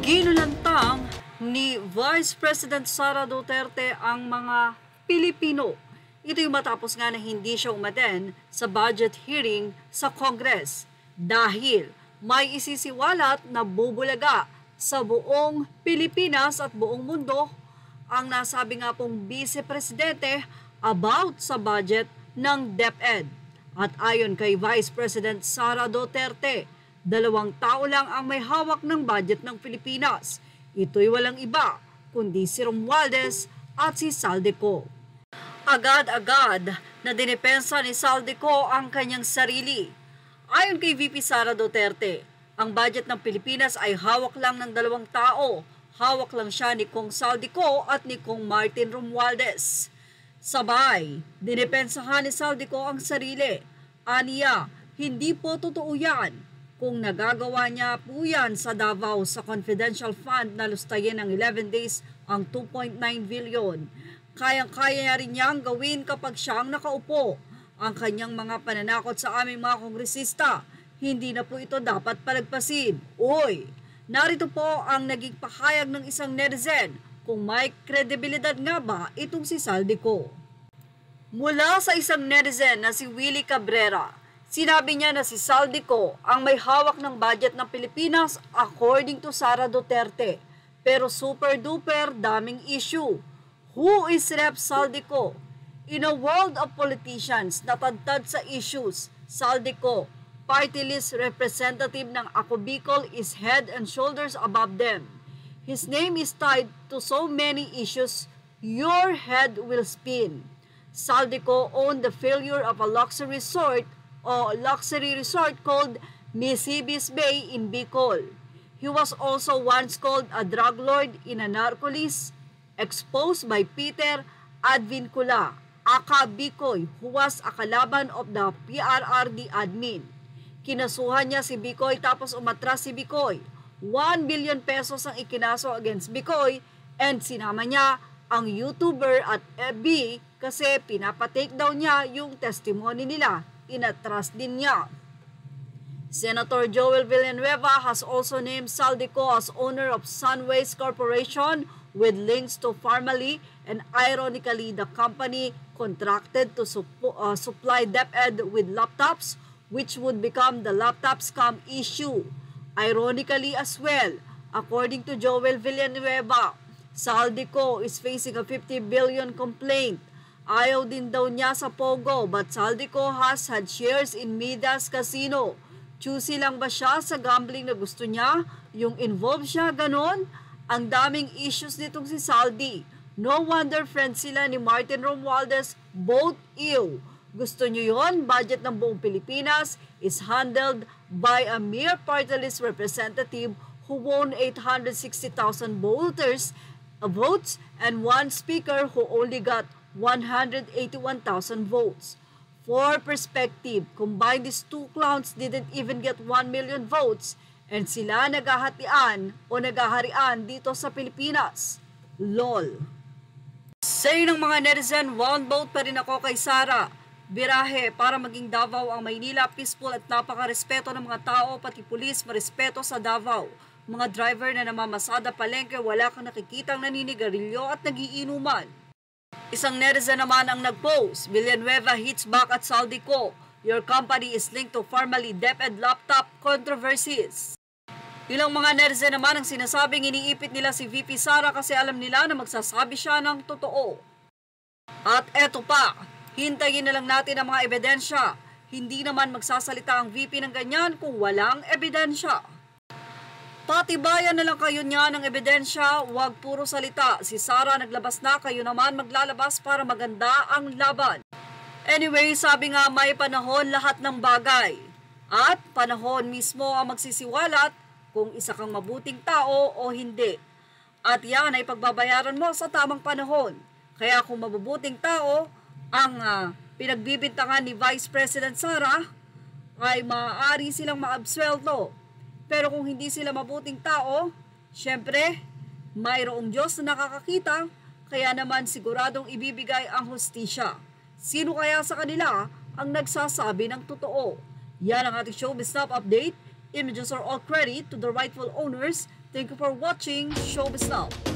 Ginulantang ni Vice President Sara Duterte ang mga Pilipino. Ito yung matapos nga na hindi siya umaten sa budget hearing sa Congress dahil may isisiwalat na bubulaga sa buong Pilipinas at buong mundo ang nasabi nga pong Vice Presidente about sa budget ng DepEd. At ayon kay Vice President Sara Duterte, 2 tao lang ang may hawak ng budget ng Pilipinas. Ito'y walang iba kundi si Romualdez at si Saldico. Agad-agad na dinepensa ni Saldico ang kanyang sarili. Ayon kay VP Sara Duterte, ang budget ng Pilipinas ay hawak lang ng 2 tao. Hawak lang siya ni Kong Saldico at ni Kong Martin Romualdez. Sabay, dinepensahan ni Saldico ang sarili. Aniya, hindi po totoo yan. Kung nagagawa niya po yan sa Davao sa confidential fund na lustayin ng 11 days ang 2.9 billion. Kayang-kaya rin niyang gawin kapag siyang nakaupo. Ang kanyang mga pananakot sa aming mga kongresista, hindi na po ito dapat palagpasin. Uy, narito po ang naging pahayag ng isang netizen kung may kredibilidad nga ba itong si Saldico. Mula sa isang netizen na si Willie Cabrera, sinabi niya na si Saldico ang may hawak ng budget ng Pilipinas according to Sara Duterte. Pero super duper daming issue. Who is Rep Saldico? In a world of politicians na tadtad sa issues, Saldico, party list representative ng Ako Bicol, is head and shoulders above them. His name is tied to so many issues, your head will spin. Saldico owned the failure of a luxury resort called Misibis Bay in Bicol. He was also once called a drug lord in a narcolis exposed by Peter Advincula, aka Bicoy, who was a kalaban of the PRRD admin. Kinasuhan niya si Bicoy tapos umatras si Bicoy. 1 billion pesos ang ikinaso against Bicoy and sinama niya ang YouTuber at FB kasi pinapatake down niya yung testimony nila. Inatras din niya. Senator Joel Villanueva has also named Saldico as owner of Sunways Corporation with links to Pharmally, and ironically, the company contracted to supply DepEd with laptops, which would become the laptop scam issue. Ironically as well, according to Joel Villanueva, Saldico is facing a 50 billion complaint. Ayaw din daw niya sa Pogo, but Saldico has had shares in Midas Casino. Choosy lang ba siya sa gambling na gusto niya? Yung involved siya, ganon? Ang daming issues nitong si Saldi. No wonder friends sila ni Martin Romualdez, both ew. Gusto niyo yon? Budget ng buong Pilipinas is handled by a mere party list representative who won 860,000 votes and one speaker who only got 181,000 votes. For perspective, combined these 2 clowns didn't even get 1 million votes and sila naghahatian o naghaharian dito sa Pilipinas. LOL. Say ng mga netizen, 1 vote pa rin ako kay Sara. Birahe, para maging Davao ang Maynila, peaceful at napaka-respeto ng mga tao, pati pulis, marespeto sa Davao. Mga driver na namamasada palengke, wala kang nakikitang naninigarilyo at nagiinuman. Isang netizen naman ang nag-post, Villanueva hits back at Saldico. Your company is linked to Pharmally DepEd laptop controversies. Ilang mga netizen naman ang sinasabing iniipit nila si VP Sara kasi alam nila na magsasabi siya ng totoo. At eto pa, hintayin na lang natin ang mga ebidensya. Hindi naman magsasalita ang VP ng ganyan kung walang ebidensya. Patibayan na lang kayo niya ng ebidensya, huwag puro salita. Si Sara naglabas na, kayo naman maglalabas para maganda ang laban. Anyway, sabi nga may panahon lahat ng bagay. At panahon mismo ang magsisiwalat kung isa kang mabuting tao o hindi. At yan ay pagbabayaran mo sa tamang panahon. Kaya kung mabubuting tao ang pinagbibintangan ni Vice President Sara, ay maaari silang maabswelto. Pero kung hindi sila mabuting tao, syempre, mayroong Diyos na nakakakita, kaya naman siguradong ibibigay ang hustisya. Sino kaya sa kanila ang nagsasabi ng totoo? Yan ang ating showbiz top update. Images are all credit to the rightful owners. Thank you for watching Showbiz Now.